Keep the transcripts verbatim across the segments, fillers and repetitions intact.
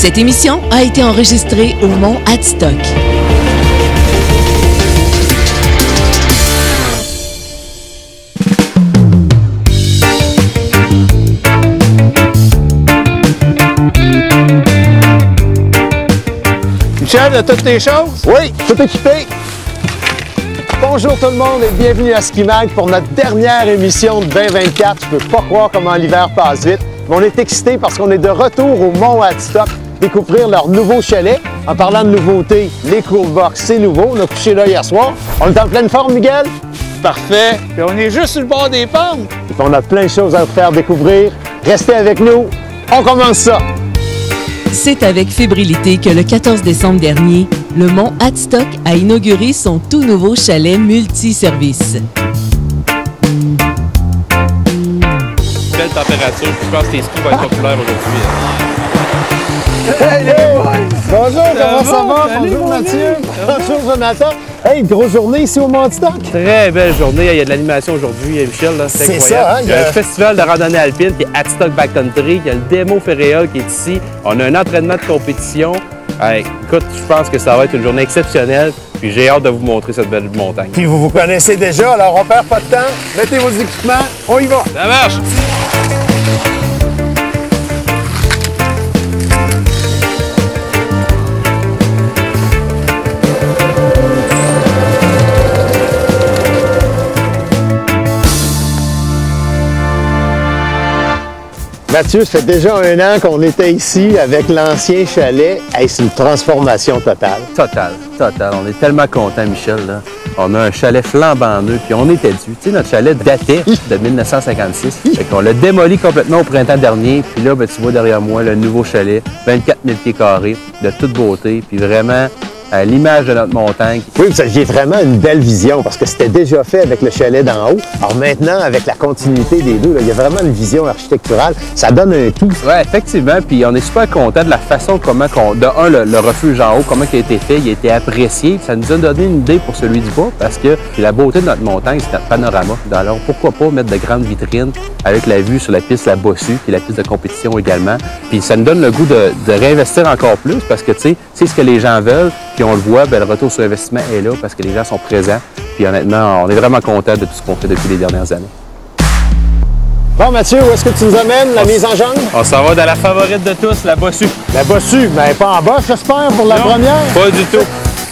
Cette émission a été enregistrée au Mont Hadstock. Michel, as toutes les choses? Oui, tout équipé. Bonjour tout le monde et bienvenue à Ski Mag pour notre dernière émission de vingt vingt-quatre. Je peux pas croire comment l'hiver passe vite, mais on est excités parce qu'on est de retour au Mont Hadstock, découvrir leur nouveau chalet. En parlant de nouveautés, les Coolbox, c'est nouveau. On a couché là hier soir. On est en pleine forme, Miguel? Parfait. Puis on est juste sur le bord des pentes. Et puis on a plein de choses à vous faire découvrir. Restez avec nous. On commence ça. C'est avec fébrilité que le quatorze décembre dernier, le Mont Hadstock a inauguré son tout nouveau chalet multiservice. Belle température, puis je pense que les skis vont être populaires aujourd'hui. Hey, hey, bonjour, comment ça va? Salut, Bonjour mon Mathieu. ami. Bonjour Jonathan. Hey, grosse journée ici au Mont Hadstock. Très belle journée. Il y a de l'animation aujourd'hui, Michel. là, C'est C'est incroyable. ça, hein, Il y a il y a- un festival de randonnée alpine qui est Hadstock Backcountry. Il y a le démo Ferréol qui est ici. On a un entraînement de compétition. Hey, écoute, je pense que ça va être une journée exceptionnelle. Puis j'ai hâte de vous montrer cette belle montagne. Puis vous vous connaissez déjà, alors on perd pas de temps. Mettez vos équipements, on y va. Ça marche! Mathieu, ça fait déjà un an qu'on était ici avec l'ancien chalet. Hey, c'est une transformation totale. Total, total. On est tellement contents, Michel. Là. On a un chalet flambant neuf, puis on était dû. Tu sais, notre chalet datait de mille neuf cent cinquante-six. Fait qu'on l'a démoli complètement au printemps dernier. Puis là, ben, tu vois derrière moi le nouveau chalet, vingt-quatre mille pieds carrés, de toute beauté. Puis vraiment, à l'image de notre montagne. Oui, vous aviez vraiment une belle vision parce que c'était déjà fait avec le chalet d'en haut. Alors maintenant, avec la continuité des deux, là, il y a vraiment une vision architecturale. Ça donne un tout. Oui, effectivement. Puis on est super content de la façon comment, qu'on, de un, le, le refuge en haut, comment il a été fait, il a été apprécié. Puis ça nous a donné une idée pour celui du bas parce que la beauté de notre montagne, c'est notre panorama. Alors pourquoi pas mettre de grandes vitrines avec la vue sur la piste La Bossue, puis la piste de compétition également. Puis ça nous donne le goût de, de réinvestir encore plus parce que, tu sais, c'est ce que les gens veulent. Puis on le voit, bien, le retour sur investissement est là parce que les gens sont présents. Puis honnêtement, on est vraiment content de tout ce qu'on fait depuis les dernières années. Bon, Mathieu, où est-ce que tu nous amènes, la mise en jambe? On s'en va dans la favorite de tous, La Bossue. La Bossue, mais pas en bas, j'espère, pour la Non, première. Pas du tout.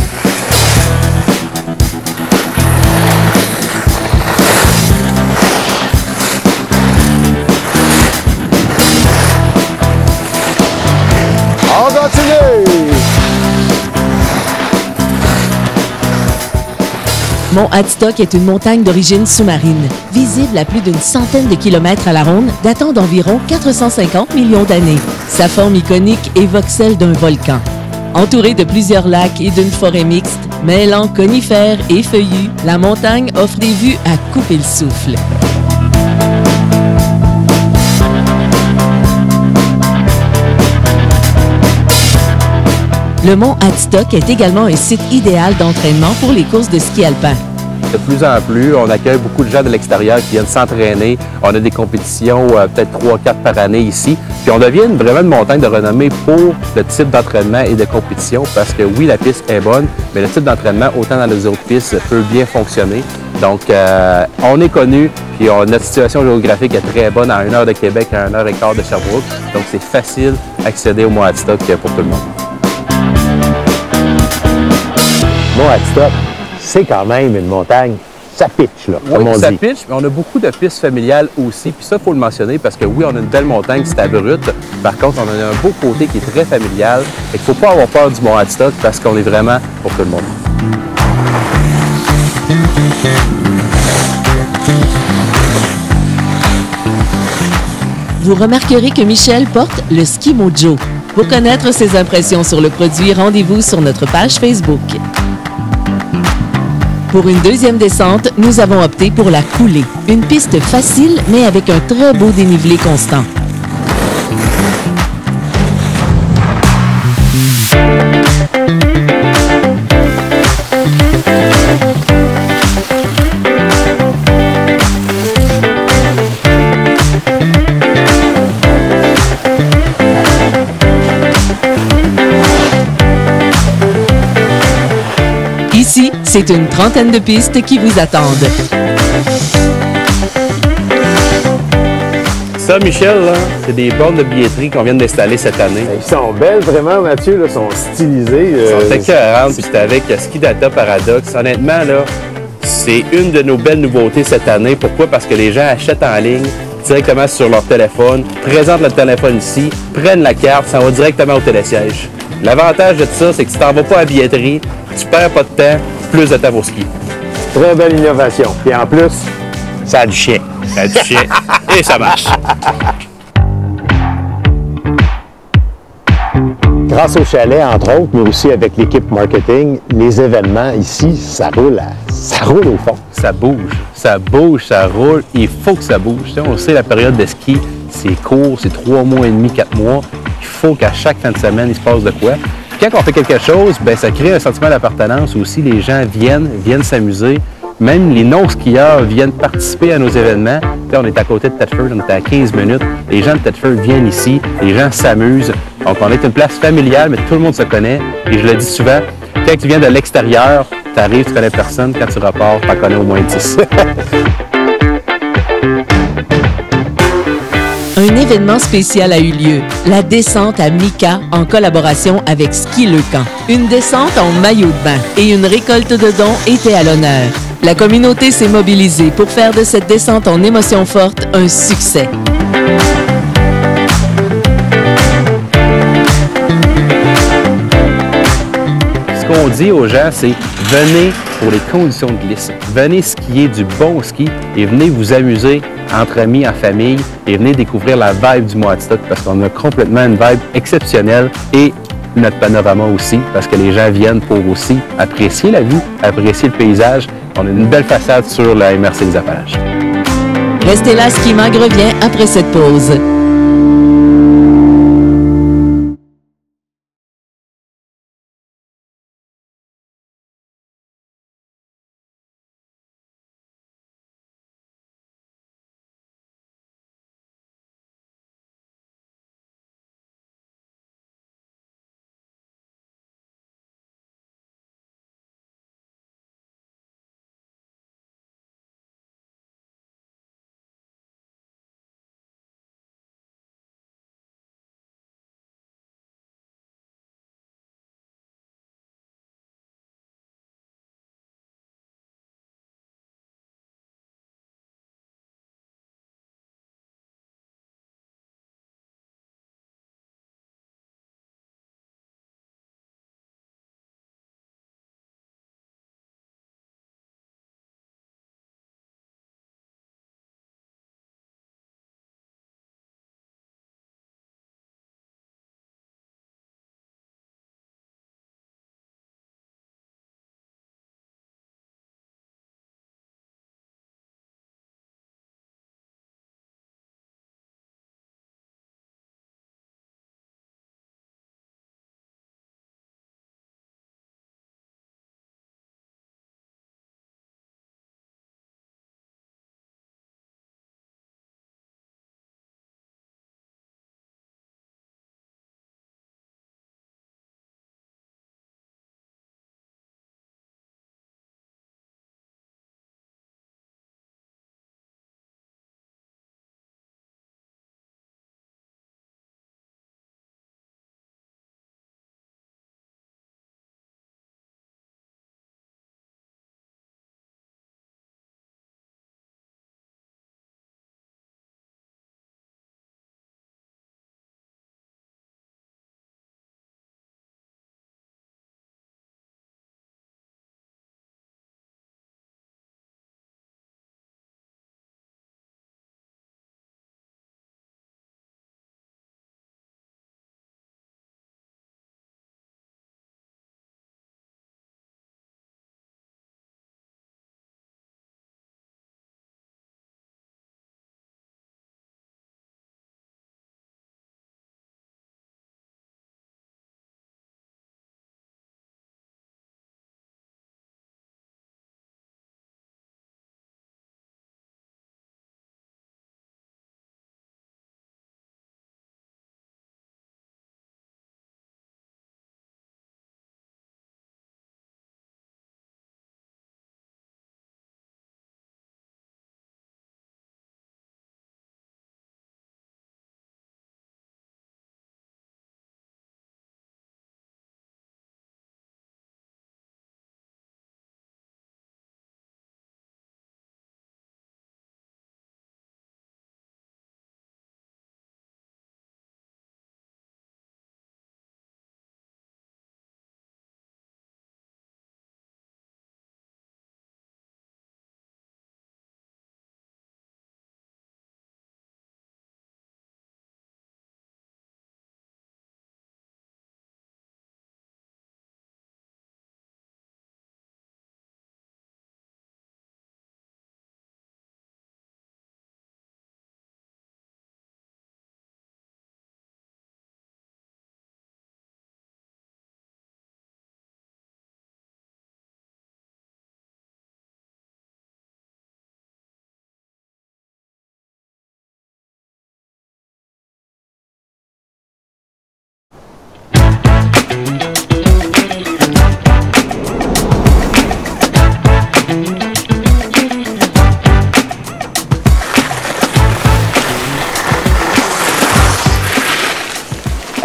On continue! Mont Hadstock est une montagne d'origine sous-marine, visible à plus d'une centaine de kilomètres à la ronde, datant d'environ quatre cent cinquante millions d'années. Sa forme iconique évoque celle d'un volcan. Entourée de plusieurs lacs et d'une forêt mixte, mêlant conifères et feuillus, la montagne offre des vues à couper le souffle. Le Mont Hadstock est également un site idéal d'entraînement pour les courses de ski alpin. De plus en plus, on accueille beaucoup de gens de l'extérieur qui viennent s'entraîner. On a des compétitions, euh, peut-être trois quatre par année ici. Puis on devient une- vraiment une montagne de renommée pour le type d'entraînement et de compétition parce que oui, la piste est bonne, mais le type d'entraînement, autant dans les autres pistes, peut bien fonctionner. Donc, euh, on est connu, puis on- notre situation géographique est très bonne à une heure de Québec, à une heure et quart de Sherbrooke. Donc, c'est facile d'accéder au Mont Hadstock pour tout le monde. Mont Hadstock, c'est quand même une montagne. Ça pitch, là, comme on Oui, ça dit. pitch, mais on a beaucoup de pistes familiales aussi. Puis ça, il faut le mentionner parce que oui, on a une belle montagne, c'est abrupte. Par contre, on a un beau côté qui est très familial. Et il ne faut pas avoir peur du Mont Hadstock parce qu'on est vraiment pour tout le monde. Vous remarquerez que Michel porte le Ski Mojo. Pour connaître ses impressions sur le produit, rendez-vous sur notre page Facebook. Pour une deuxième descente, nous avons opté pour la coulée. Une piste facile, mais avec un très beau dénivelé constant. C'est une trentaine de pistes qui vous attendent. Ça, Michel, là, c'est des bornes de billetterie qu'on vient d'installer cette année. Ils sont belles, vraiment, Mathieu, là, sont stylisées. Ils euh, sont écœurantes, puis c'est avec Ski Data Paradox. Honnêtement, là, c'est une de nos belles nouveautés cette année. Pourquoi? Parce que les gens achètent en ligne directement sur leur téléphone, présentent leur téléphone ici, prennent la carte, ça va directement au télésiège. L'avantage de ça, c'est que tu t'en vas pas à la billetterie, tu perds pas de temps, plus de temps pour ski. Très belle innovation. Et en plus, Ça a du chien. Ça a du chien et ça marche. grâce au chalet, entre autres, mais aussi avec l'équipe marketing, les événements ici, ça roule, à- ça roule au fond. Ça bouge, ça bouge, ça roule. Il faut que ça bouge. Tu sais, on sait la période de ski, c'est court, c'est trois mois et demi, quatre mois. Il faut qu'à chaque fin de semaine, il se passe de quoi. Puis quand on fait quelque chose, ben ça crée un sentiment d'appartenance aussi. Les gens viennent, viennent s'amuser. Même les non-skieurs viennent participer à nos événements. Tu sais, on est à côté de Thetford, on est à quinze minutes. Les gens de Thetford viennent ici, les gens s'amusent. Donc, on est une place familiale, mais tout le monde se connaît. Et je le dis souvent, quand tu viens de l'extérieur, tu arrives, tu connais personne. Quand tu repars, tu en connais au moins dix. Un événement spécial a eu lieu, la descente à Mika en collaboration avec Ski Le Camp. Une descente en maillot de bain et une récolte de dons étaient à l'honneur. La communauté s'est mobilisée pour faire de cette descente en émotions fortes un succès. Ce qu'on dit aux gens, c'est venez pour les conditions de glisse. Venez skier du bon ski et venez vous amuser entre amis, en famille et venez découvrir la vibe du Moatstock parce qu'on a complètement une vibe exceptionnelle et notre panorama aussi parce que les gens viennent pour aussi apprécier la vue, apprécier le paysage. On a une belle façade sur la M R C des Appalaches. Restez là, Ski Mag revient après cette pause.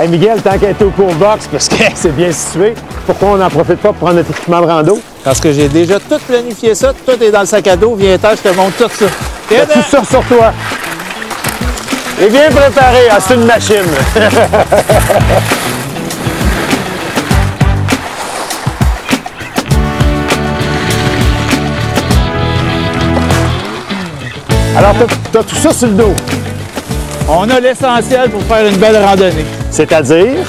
Hey Miguel, tant qu'elle est au cours box, parce que c'est bien situé, pourquoi on n'en profite pas pour prendre notre équipement de rando? Parce que j'ai déjà tout planifié ça, tout est dans le sac à dos. Viens-t'en, je te montre tout ça. T'as tout ça sur toi. Et bien préparé, ah, c'est une machine. Alors, t'as tout ça sur le dos. On a l'essentiel pour faire une belle randonnée. C'est-à-dire?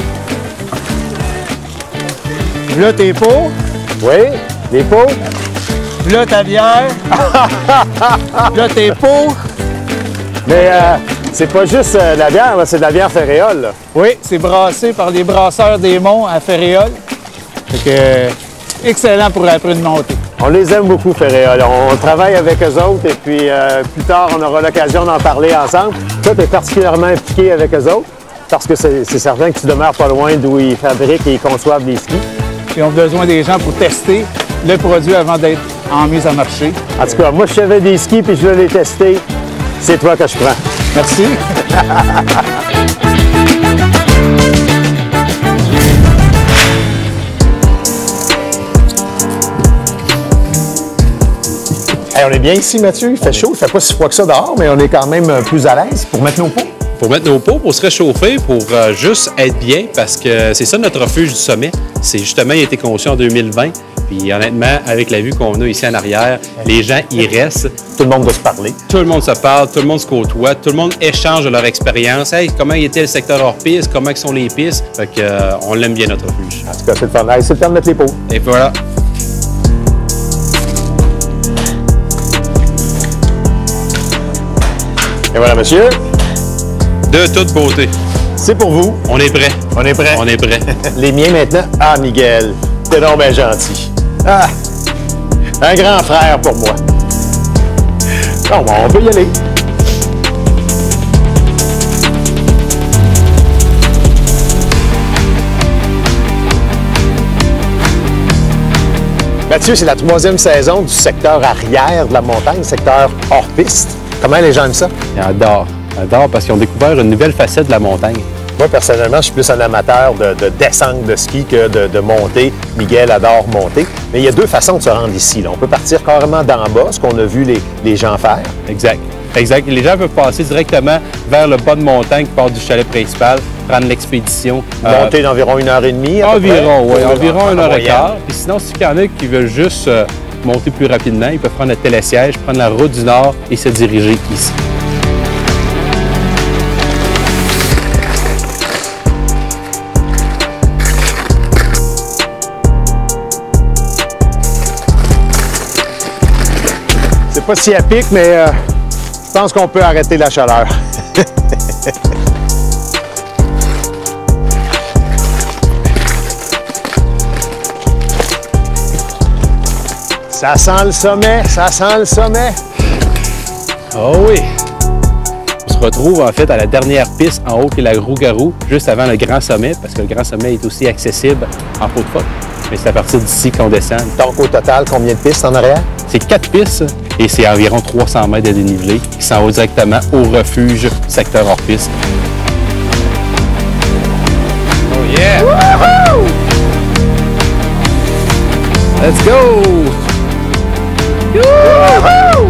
Là, tes pots. Oui, les pots. Là, ta bière. Là, tes pots. Mais euh, c'est pas juste euh, de la bière, c'est de la bière Ferréol, là. Oui, c'est brassé par les brasseurs des Monts à Ferréol. Fait que, euh, excellent pour après une montée. On les aime beaucoup, Ferréol. On travaille avec eux autres et puis euh, plus tard, on aura l'occasion d'en parler ensemble. Toi, tu es particulièrement impliqué avec eux autres parce que c'est certain que tu demeures pas loin d'où ils fabriquent et ils conçoivent les skis. Ils ont besoin des gens pour tester le produit avant d'être en mise à marché. En tout cas, moi, je savais des skis puis je l'ai testé. C'est toi que je prends. Merci. Hey, on est bien ici, Mathieu. Il fait chaud. Il fait pas si froid que ça dehors, mais on est quand même plus à l'aise pour mettre nos pots. Pour mettre nos pots, pour se réchauffer, pour euh, juste être bien, parce que c'est ça notre refuge du sommet. C'est justement, il a été conçu en deux mille vingt. Puis honnêtement, avec la vue qu'on a ici en arrière, les gens y restent. Tout le monde doit se parler. Tout le monde se parle, tout le monde se côtoie, tout le monde échange de leur expérience. Hey, comment était le secteur hors piste, comment sont les pistes. Fait que, euh, on l'aime bien notre refuge. En tout cas, c'est le fun. Hey, c'est le temps de mettre les pots. Et voilà. Et voilà, monsieur. De toute beauté. C'est pour vous. On est prêt. On est prêt. On est prêt. Les miens maintenant. Ah, Miguel, t'es donc bien gentil. Ah, un grand frère pour moi. Bon, bon, on peut y aller. Mathieu, c'est la troisième saison du secteur arrière de la montagne, secteur hors piste. Comment les gens aiment ça? Ils adorent. Ils adorent parce qu'ils ont découvert une nouvelle facette de la montagne. Moi, personnellement, je suis plus un amateur de, de descente de ski que de, de montée. Miguel adore monter. Mais il y a deux façons de se rendre ici, là. On peut partir carrément d'en bas, ce qu'on a vu les, les gens faire. Exact. Exact. Les gens peuvent passer directement vers le bas de montagne qui part du chalet principal, prendre l'expédition. Monter euh, d'environ une heure et demie, à Environ, oui. Environ une heure et moyenne. quart. Puis sinon, s'il y en a qui veulent juste euh, monter plus rapidement, ils peuvent prendre le télésiège, prendre la route du Nord et se diriger ici. C'est pas si à pic, mais euh, je pense qu'on peut arrêter la chaleur. Ça sent le sommet, ça sent le sommet. Oh oui! On se retrouve en fait à la dernière piste en haut qui est la Rougarou, juste avant le Grand Sommet, parce que le Grand Sommet est aussi accessible en pot de phoque. Mais c'est à partir d'ici qu'on descend. Donc au total, combien de pistes en arrière? C'est quatre pistes et c'est environ trois cents mètres de dénivelé qui s'en va directement au refuge secteur hors piste. Oh yeah! Woohoo! Let's go! Woohoo!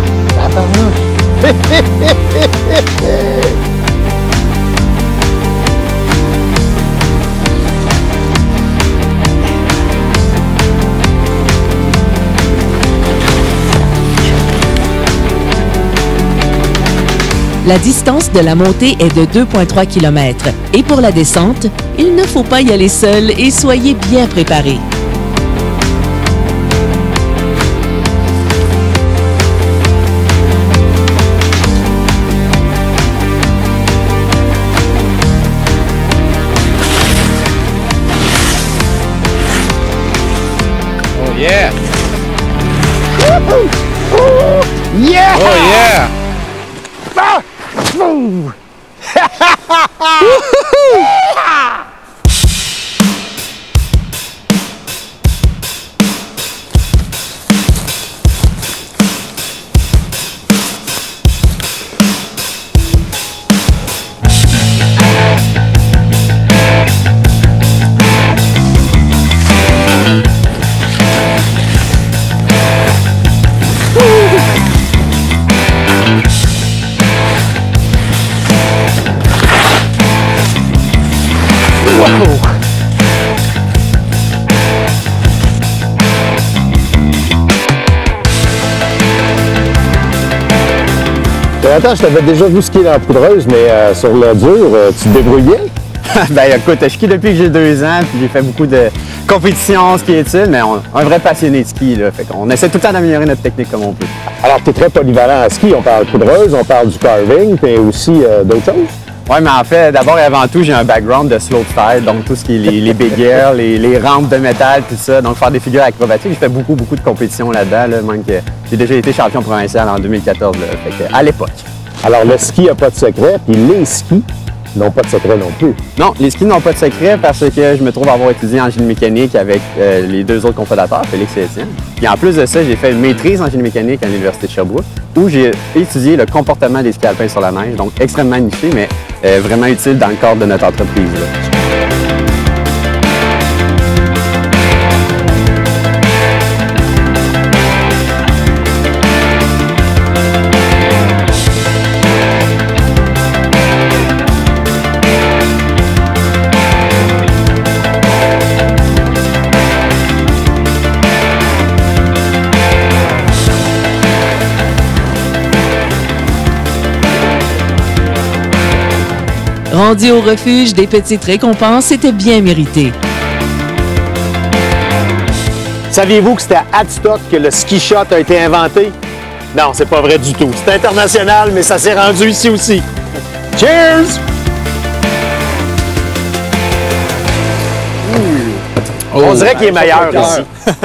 La distance de la montée est de deux virgule trois kilomètres. Et pour la descente, il ne faut pas y aller seul et soyez bien préparés. Oh yeah! Yeah! Oh yeah! Ah! Ouh! Jonathan, je t'avais déjà vu skier dans la poudreuse, mais euh, sur le dur, euh, tu te débrouilles bien? Ben écoute, je skie depuis que j'ai deux ans, puis j'ai fait beaucoup de compétitions, ski études, mais on, un vrai passionné de ski, là. Fait qu'on essaie tout le temps d'améliorer notre technique comme on peut. Alors, tu es très polyvalent à ski. On parle poudreuse, on parle du carving, mais aussi euh, d'autres choses? Oui, mais en fait, d'abord et avant tout, j'ai un background de slopestyle, donc tout ce qui est les, les big airs, les, les rampes de métal, tout ça. Donc faire des figures acrobatiques, j'ai fait beaucoup, beaucoup de compétitions là-dedans, là, même que j'ai déjà été champion provincial en deux mille quatorze, là, fait que, à l'époque. Alors, le ski n'a pas de secret, puis les skis n'ont pas de secret non plus. Non, les skis n'ont pas de secret parce que je me trouve avoir étudié en génie mécanique avec euh, les deux autres cofondateurs, Félix et Étienne. Puis en plus de ça, j'ai fait une maîtrise en génie mécanique à l'Université de Sherbrooke où j'ai étudié le comportement des skis alpins sur la neige, donc extrêmement niché, mais euh, vraiment utile dans le cadre de notre entreprise, là. Rendu au refuge, des petites récompenses étaient bien méritées. Saviez-vous que c'était à Hadstock que le ski shot a été inventé? Non, c'est pas vrai du tout. C'est international, mais ça s'est rendu ici aussi. Cheers! On dirait qu'il est meilleur ici.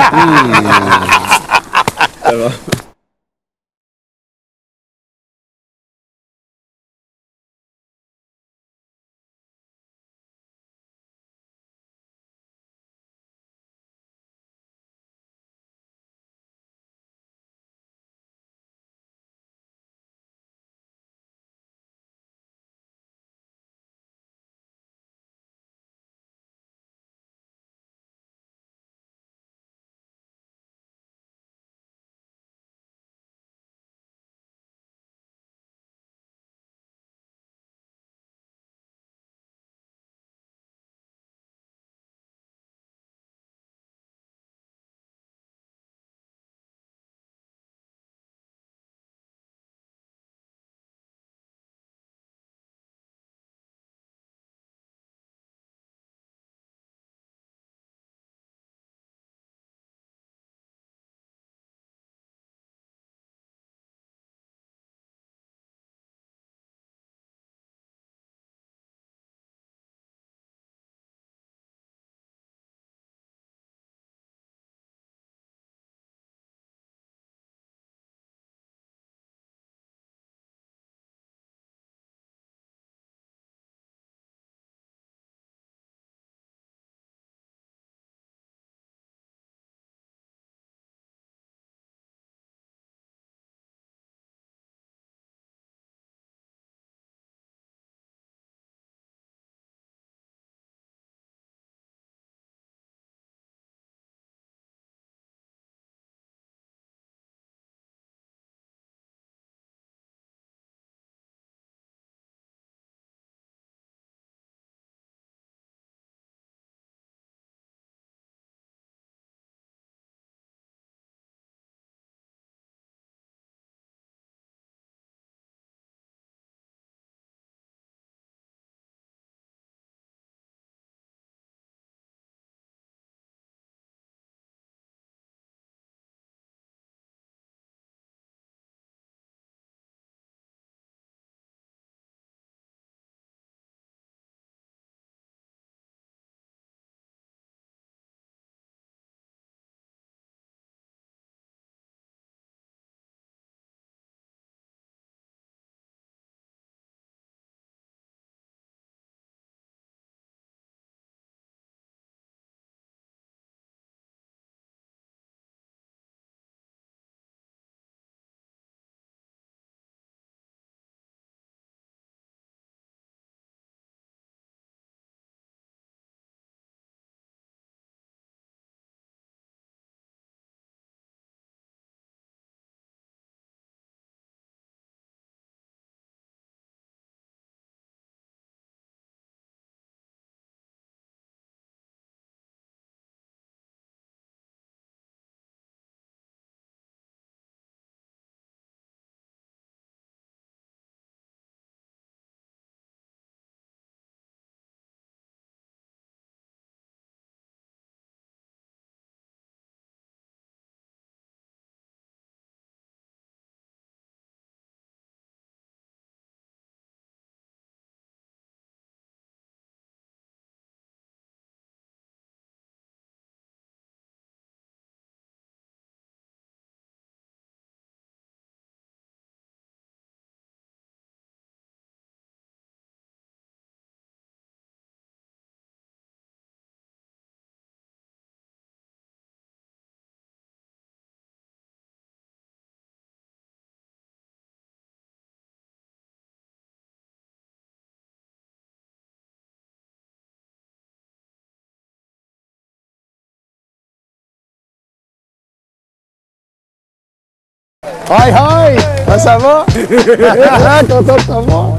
Hi, hi! Ah, ça va? Content de t'avoir!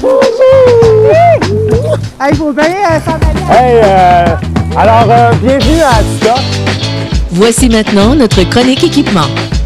Il faut bien euh, s'en aller. Hey, euh, alors, euh, bienvenue à Adstock. Voici maintenant notre chronique équipement.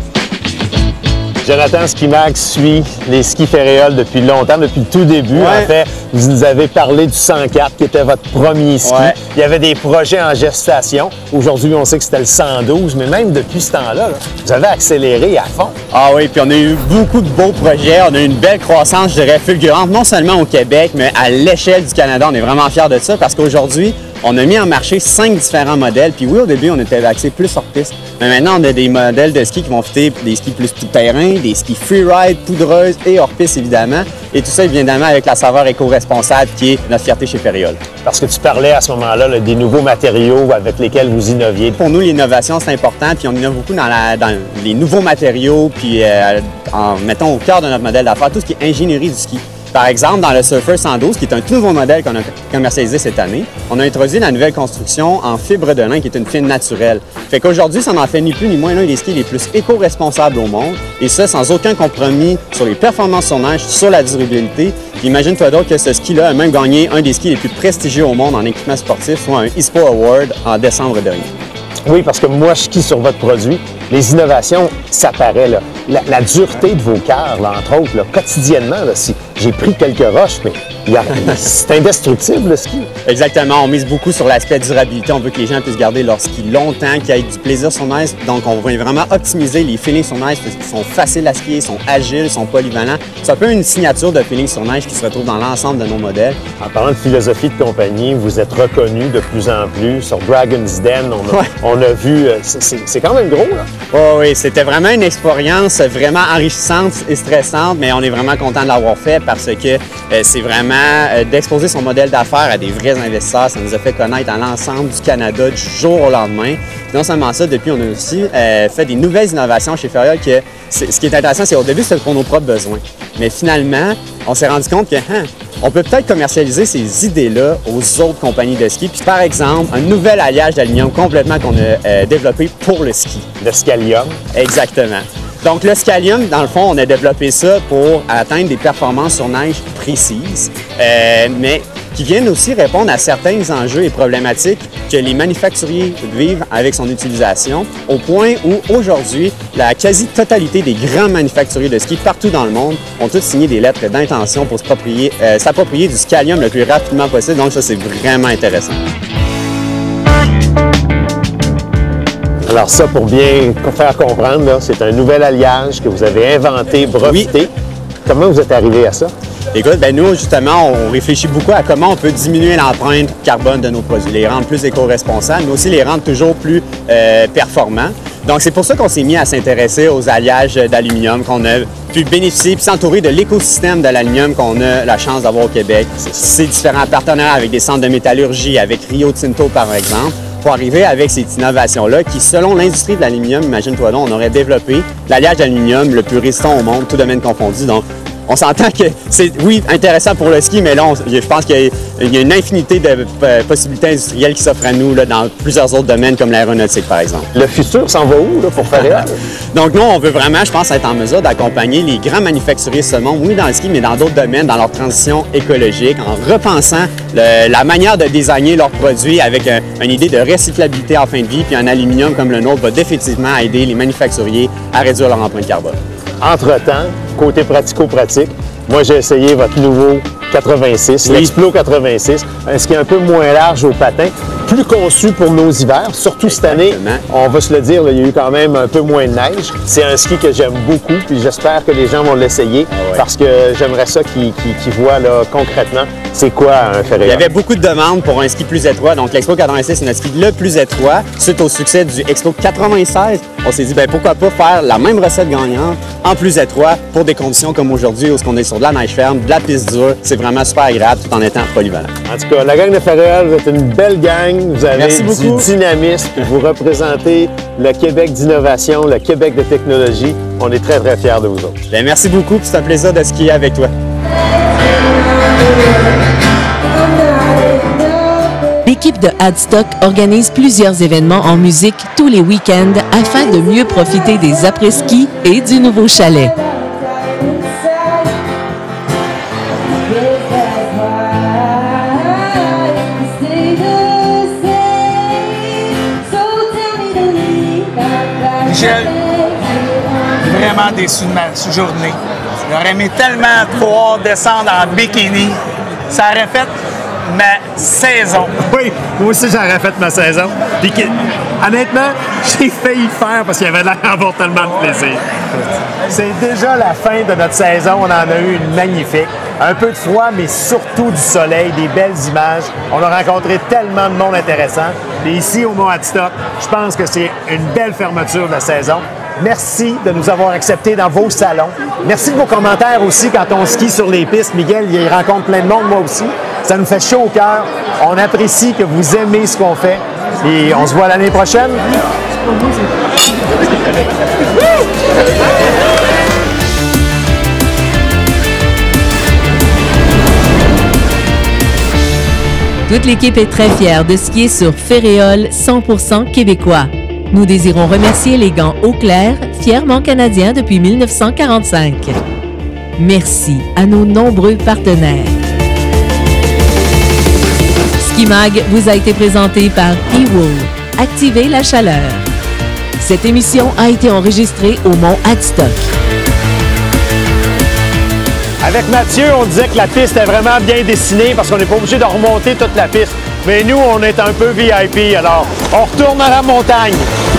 Jonathan Ski-Mag suit les skis Ferréol depuis longtemps, depuis le tout début. Ouais. En fait, vous nous avez parlé du cent quatre qui était votre premier ski. Ouais. Il y avait des projets en gestation. Aujourd'hui, on sait que c'était le cent douze, mais même depuis ce temps-là, là, vous avez accéléré à fond. Ah oui, puis on a eu beaucoup de beaux projets. On a eu une belle croissance, je dirais, fulgurante, non seulement au Québec, mais à l'échelle du Canada. On est vraiment fiers de ça parce qu'aujourd'hui, on a mis en marché cinq différents modèles. Puis oui, au début, on était axé plus hors piste. Mais maintenant, on a des modèles de ski qui vont fitter des skis plus tout-terrain, des skis freeride, poudreuses et hors piste, évidemment. Et tout ça, évidemment, avec la saveur éco-responsable qui est notre fierté chez Ferréol. Parce que tu parlais à ce moment-là là, des nouveaux matériaux avec lesquels vous innoviez. Pour nous, l'innovation, c'est important. Puis on innove beaucoup dans, la, dans les nouveaux matériaux, puis euh, en mettant au cœur de notre modèle d'affaires tout ce qui est ingénierie du ski. Par exemple, dans le Surfer cent douze, qui est un tout nouveau modèle qu'on a commercialisé cette année, on a introduit la nouvelle construction en fibre de lin, qui est une fibre naturelle. Fait qu'aujourd'hui, ça n'en fait ni plus ni moins l'un des skis les plus éco-responsables au monde, et ça, sans aucun compromis sur les performances sur neige, sur la durabilité. Puis imagine-toi donc que ce ski-là a même gagné un des skis les plus prestigieux au monde en équipement sportif, soit un ISPO Award en décembre dernier. Oui, parce que moi, je skie sur votre produit. Les innovations, ça paraît, là. La, la dureté de vos cœurs, là, entre autres, là, quotidiennement, là, si j'ai pris quelques roches, mais il y a- c'est indestructible, le ski. Exactement, on mise beaucoup sur l'aspect durabilité. On veut que les gens puissent garder leur ski longtemps, qu'ils aient du plaisir sur neige. Donc, on va vraiment optimiser les feelings sur neige parce qu'ils sont faciles à skier, sont agiles, sont polyvalents. C'est un peu une signature de feeling sur neige qui se retrouve dans l'ensemble de nos modèles. En parlant de philosophie de compagnie, vous êtes reconnu de plus en plus. Sur Dragon's Den, on a, Ouais. on a vu, euh, c'est- c'est c'est quand même gros, là. Oh oui, c'était vraiment une expérience vraiment enrichissante et stressante, mais on est vraiment content de l'avoir fait parce que euh, c'est vraiment euh, d'exposer son modèle d'affaires à des vrais investisseurs. Ça nous a fait connaître à l'ensemble du Canada du jour au lendemain. Puis non seulement ça, depuis, on a aussi euh, fait des nouvelles innovations chez Ferréol. Que c'est- ce qui est intéressant, c'est qu'au début, c'était pour nos propres besoins. Mais finalement, on s'est rendu compte que hein, on peut peut-être commercialiser ces idées-là aux autres compagnies de ski. Puis par exemple, un nouvel alliage d'aluminium complètement qu'on a euh, développé pour le ski. Le scalium. Exactement. Donc, le scalium, dans le fond, on a développé ça pour atteindre des performances sur neige précises, euh, mais qui viennent aussi répondre à certains enjeux et problématiques que les manufacturiers vivent avec son utilisation, au point où, aujourd'hui, la quasi-totalité des grands manufacturiers de ski partout dans le monde ont tous signé des lettres d'intention pour s'approprier euh, s'approprier du scalium le plus rapidement possible. Donc, ça, c'est vraiment intéressant. Alors ça, pour bien faire comprendre, là, c'est un nouvel alliage que vous avez inventé, breveté. Comment vous êtes arrivé à ça? Écoute, ben nous, justement, on réfléchit beaucoup à comment on peut diminuer l'empreinte carbone de nos produits, les rendre plus éco-responsables, mais aussi les rendre toujours plus euh, performants. Donc, c'est pour ça qu'on s'est mis à s'intéresser aux alliages d'aluminium, qu'on a pu bénéficier puis s'entourer de l'écosystème de l'aluminium qu'on a la chance d'avoir au Québec. C'est différents partenaires avec des centres de métallurgie, avec Rio Tinto, par exemple, pour arriver avec ces innovations-là qui, selon l'industrie de l'aluminium, imagine-toi donc, on aurait développé l'alliage d'aluminium le plus résistant au monde, tout domaine confondu. Donc, on s'entend que c'est, oui, intéressant pour le ski, mais là, on- je pense qu'il y a une infinité de euh, possibilités industrielles qui s'offrent à nous là, dans plusieurs autres domaines, comme l'aéronautique, par exemple. Le futur s'en va où là, pour Ferréol? Donc, nous, on veut vraiment, je pense, être en mesure d'accompagner les grands manufacturiers de ce monde, oui, dans le ski, mais dans d'autres domaines, dans leur transition écologique, en repensant le- la manière de designer leurs produits avec un- une idée de recyclabilité en fin de vie, puis un aluminium comme le nôtre va définitivement aider les manufacturiers à réduire leur empreinte carbone. Entre-temps, côté pratico-pratique, moi j'ai essayé votre nouveau quatre-vingt-six, Oui. l'Explo quatre-vingt-six, un ski un peu moins large au patin, plus conçu pour nos hivers, surtout cette année, Exactement. on va se le dire, là, il y a eu quand même un peu moins de neige. C'est un ski que j'aime beaucoup, puis j'espère que les gens vont l'essayer, Ah ouais. parce que j'aimerais ça qu'ils qu'ils- qu'ils voient là, concrètement c'est quoi un Il Ferréol. y avait beaucoup de demandes pour un ski plus étroit. Donc, l'Expo quatre-vingt-six, c'est notre ski le plus étroit. Suite au succès du Expo quatre-vingt-seize, on s'est dit, ben pourquoi pas faire la même recette gagnante en plus étroit pour des conditions comme aujourd'hui où on est sur de la neige ferme, de la piste dure. C'est vraiment super agréable tout en étant polyvalent. En tout cas, la gang de Ferréol, vous êtes une belle gang. Vous avez Merci du beaucoup. dynamisme. Vous représentez le Québec d'innovation, le Québec de technologie. On est très, très fiers de vous autres. Ben, merci beaucoup, puis c'est un plaisir de skier avec toi. l'équipe de Adstock organise plusieurs événements en musique tous les week-ends afin de mieux profiter des après-ski et du nouveau chalet. Michel, vraiment déçu de ma journée. J'aurais aimé tellement pouvoir descendre en bikini. Ça aurait fait ma saison. Oui, moi aussi j'aurais fait ma saison. Puis que, honnêtement, j'ai failli le faire parce qu'il y avait l'air d'avoir tellement de plaisir. C'est déjà la fin de notre saison. On en a eu une magnifique. Un peu de froid, mais surtout du soleil, des belles images. On a rencontré tellement de monde intéressant. Et ici, au Mont Adstock, je pense que c'est une belle fermeture de la saison. Merci de nous avoir acceptés dans vos salons. Merci de vos commentaires aussi quand on skie sur les pistes. Miguel, il rencontre plein de monde, moi aussi. Ça nous fait chaud au cœur. On apprécie que vous aimez ce qu'on fait. Et on se voit l'année prochaine. Toute l'équipe est très fière de skier sur Ferréol cent pour cent québécois. Nous désirons remercier les gants Eau Claire, fièrement canadiens depuis mille neuf cent quarante-cinq. Merci à nos nombreux partenaires. Ski-Mag vous a été présenté par E-Wool. Activez la chaleur. Cette émission a été enregistrée au Mont Adstock. Avec Mathieu, on disait que la piste est vraiment bien dessinée parce qu'on n'est pas obligé de remonter toute la piste. Mais nous, on est un peu V I P, alors on retourne à la montagne.